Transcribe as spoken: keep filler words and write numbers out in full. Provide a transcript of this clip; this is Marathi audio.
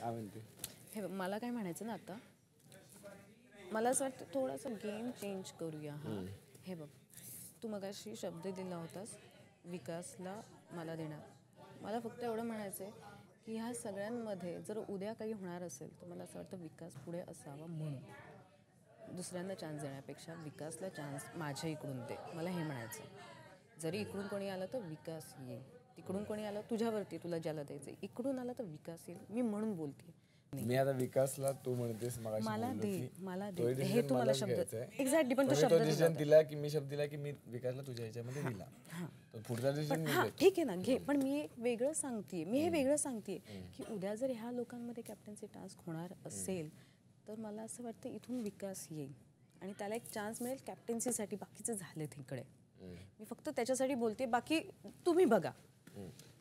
काय म्हणते? हे बघ, मला काय म्हणायचं ना आता, मला असं वाटतं थोडासा गेम चेंज करूया. हा हे बघ, तू मगाशी शब्द दिला होतास विकासला मला देणार. मला फक्त एवढं म्हणायचं आहे की ह्या सगळ्यांमध्ये जर उद्या काही होणार असेल तर मला असं वाटतं विकास पुढे असावा, म्हणून दुसऱ्यांना चान्स देण्यापेक्षा विकासला चान्स माझ्या इकडून दे, मला हे म्हणायचं. जरी इकडून कोणी आलं तर विकास येईल, तिकडून कोणी आलं तुझ्यावरती, तुला ज्याला द्यायचं, इकडून आलं तर विकास येईल, मी म्हणून बोलते. मी आता विकासला तू म्हणतेस मगाशी मला बोललो दे, की मला तो दे, हे decision तू मला मलाच शब्द घ्यायचा आहे. एक्झॅक्टली, पण पण तो मी शब्द तो दिला डिसिजन होता. दिला की मी शब्द दिला की मी विकासला तुझ्या ह्याच्यामध्ये दिला. तर पुढचा डिसिजन मी हां घेतो. ठीक आहे ना, घे. पण मी एक वेगळं सांगतेय, मी हे वेगळं सांगतेय की उद्या जर ह्या लोकांमध्ये कॅप्टन्सी टास्क होणार असेल तर मला असं वाटतं इथून विकास येईल आणि त्याला एक चान्स मिळेल कॅप्टन्सीसाठी. बाकीचं झालं तिकडे, मी फक्त त्याच्यासाठी बोलते, बाकी तुम्ही बघा.